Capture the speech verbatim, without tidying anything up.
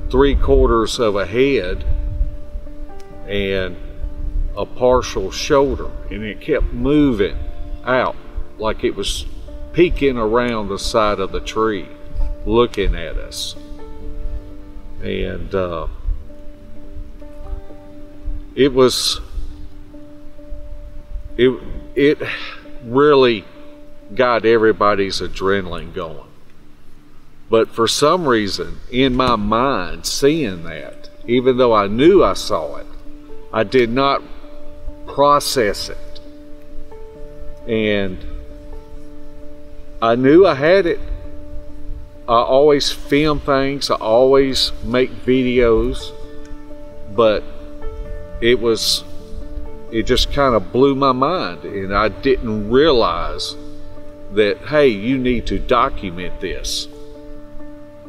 three quarters of a head and a partial shoulder, and it kept moving out like it was peeking around the side of the tree looking at us. And uh, it was it it really got everybody's adrenaline going. But for some reason in my mind, seeing that, even though I knew I saw it, I did not process it. And I knew I had it. I always film things, I always make videos, but it was, it just kind of blew my mind, and I didn't realize that, hey, you need to document this.